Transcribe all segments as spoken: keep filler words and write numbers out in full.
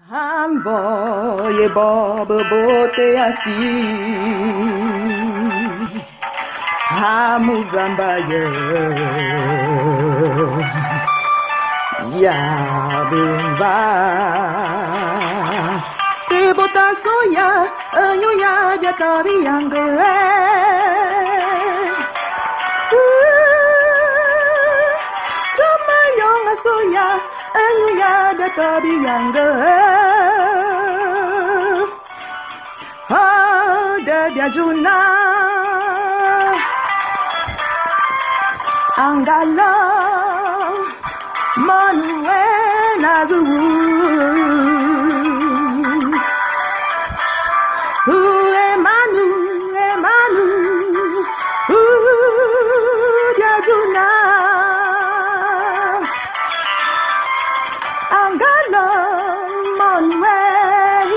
Envoyez Bob Bote assis à Mozambaye. Ya benva te bota soya anyo ya jatabi yange Toma yonga soya anyo ya jatabi yange Ah de diajuna Angala Manuel Azuru Ooh, Emanu, Emanu Ooh, Diajuna Angala Manuel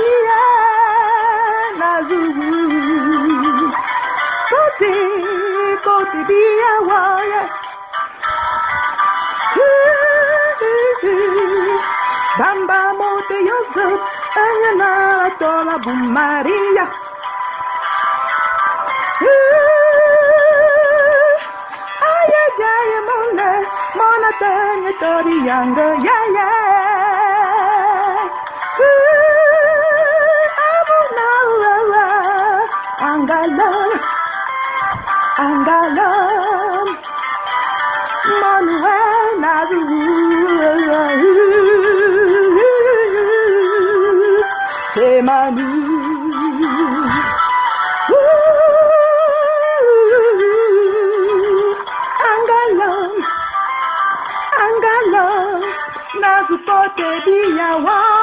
Azuru Koti, Koti Biawaye Bamba mote Yosef, Anyana tola bumaria. Aye aye mona, mona tanya tori yanga ya ya. Amuna angala, angala. Manuel Nazuru Emanu Angalam Angalam Nazupote Biyawa